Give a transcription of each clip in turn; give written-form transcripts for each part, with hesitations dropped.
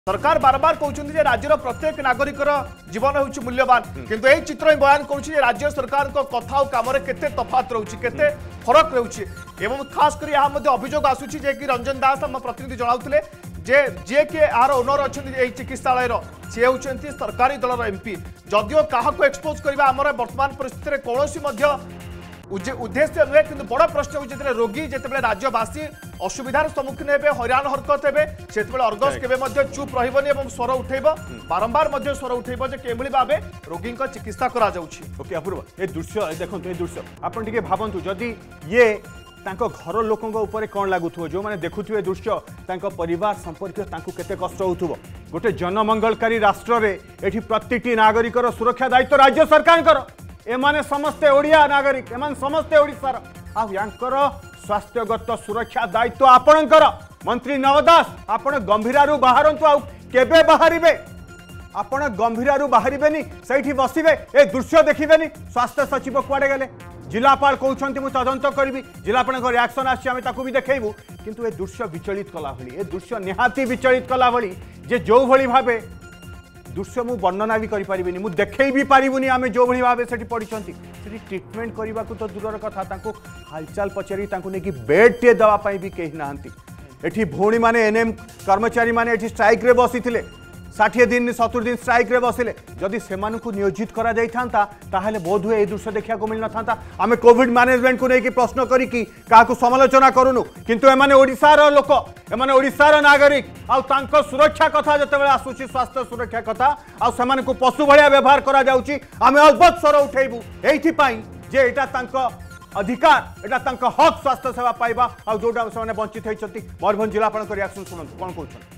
सरकार बार बार कहते राज्यर प्रत्येक नागरिकर जीवन हूँ मूल्यवान किंतु यही चित्र ही बयान करुच्ची राज्य सरकार कथा और काम केते तफात रोचे केते फरक रोचे एवं खास कर अभियोग आसूची जे कि रंजन दास आम प्रतिनिधि जनाउले जे जे कि यार ओनर अच्छा चिकित्सालय सी होती सरकारी दलर एमपी जदियो क्या एक्सपोज करवा आमर वर्तमान परिस्थिति में कौन उद्देश्य नुहे कि बड़ प्रश्न हो रोगी जिते राज्यवासी असुविधार सम्मुखीन हे हैरान हरकत हे से अर्गस के चुप रही स्वर उठेब बारंबार स्वर उठेब किभली भाव रोगी चिकित्सा ओके अपूर्व ये दृश्य देखो ये दृश्य आपन टिके भावंतु जदि ये तांको घर लोकों ऊपर कौन लगुथो जो माने देखुथुए दृश्य तांको परिवार संपर्क तांको केते कष्ट होथुबो गोटे जनमंगलकारी राष्ट्र रे एठी प्रतिटी नागरिकर सुरक्षा दायित्व राज्य सरकार कर एमाने समस्ते ओडिया नागरिक एमान समस्ते ओडिसार आ यांकर स्वास्थ्यगत सुरक्षा दायित्व आपणकर मंत्री नवदास आपण गंभीरारू बाहरंतु आ केबे बाहरिबे आपण गंभीरारू बाहरिबेनी सैठी बसिबे ए दृश्य देखिबेनी स्वास्थ्य सचिव कुआडे गेले जिलापाल कहउछंती मु तदंत करबी जिलापाल रिएक्शन आछि आमे ताकू भी देखैबू किंतु ए दृश्य विचलित कला भली ए दृश्य निहाती विचलित कला भली जे जो भली भाबे दृश्य मु वर्णना भी करि परिबिनी मु देखै भी पारिबुनी आमे जो भली भाबे सेठी पडिछंती सेठी ट्रीटमेंट करबा को तो दूरर कथा तांको हालचाल पचरी तांको ने कि बेड टे दवा पई भी केही नाहंती एठी भौणी माने एनएम कर्मचारी माने एठी स्ट्राइक रे बसिथिले 60 दिन 70 दिन स्ट्राइक रे बसिले जदि सेमान को नियोजित करा जाई थांता ताहले बोध हुए ए दृश्य देखिया को मिल न थांता आमे कोविड मैनेजमेंट को नै कि प्रश्न करी कि काकू समालोचना करूनु किंतु एमाने ओडिसा लोक एमाने ओडिसा नागरिक आ तांको सुरक्षा कथा जते आसुची स्वास्थ्य सुरक्षा कथा आ सेमान को पशु भलिया व्यवहार करा जाउची आमे अलबत स्वर उठेबू एठी पई जे एटा तांको अधिकार एटा तांको हक स्वास्थ्य सेवा पाइबा आ जोडा सेमाने वंचित होइछंती मयूरभंज जिला आपन रिएक्शन सुनंतु कोन कहउछन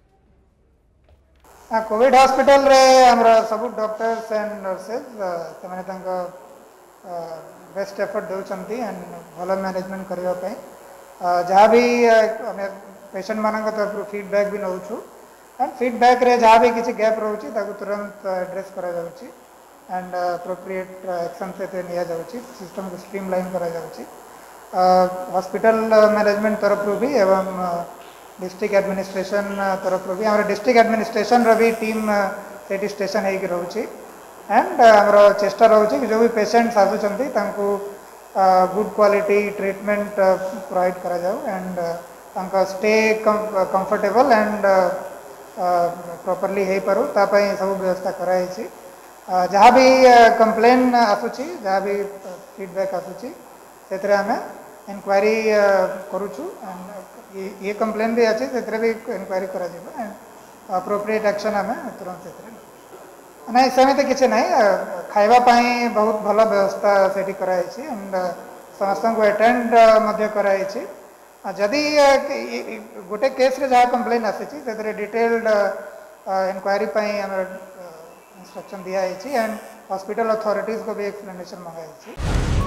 कोविड हॉस्पिटल रे हमरा सब डॉक्टर्स एंड नर्सेस तमाने तांको बेस्ट एफर्ट देउछंती एंड भलो मैनेजमेंट करिवा पई जहाँ भी हमें पेशेंट मानक तरफ फीडबैक भी नौछु एंड फीडबैक रे जहाँ भी किसी गैप रोची ताको तुरंत एड्रेस करा जाउची एंड अप्रोप्रिएट एक्शन से निया जाउची सिस्टम को स्ट्रीमलाइन करा जाउची हॉस्पिटल मैनेजमेंट तरफ भी एवं डिस्ट्रिक्ट एडमिनिस्ट्रेशन तरफ भी हमारे डिस्ट्रिक्ट एडमिनिस्ट्रेशन री टीम से स्टेशन होगी रोचे एंड आमर चेष्टा रोचे कि जो भी पेशेंट्स आसुचंती तांको गुड क्वालिटी ट्रीटमेंट प्रोवाइड करा जाऊ एंड तांका स्टे कंफर्टेबल एंड प्रॉपर्ली हो पारू तापाई सब व्यवस्था कराई छी जहाँ भी कंप्लेन आसुची जहाँ भी फीडबैक आसुची से आम इनक्वारी करुचु एंड ये कंप्लेन भी अच्छे से भी इनक्वारी करा एंड अप्रोप्रिएट एक्शन आम तुरंत से ना सेमती किसी ना खाइबा पाई बहुत भल व्यवस्था से कराई एंड समस्त को अटेंड कराई जदि गोटे केस रे जहाँ कंप्लेन आसी डिटेल्ड इनक्वारी इंस्ट्रक्शन दिखाई एंड हॉस्पिटल अथॉरिटीज को भी एक्सप्लेनेशन मंगाई।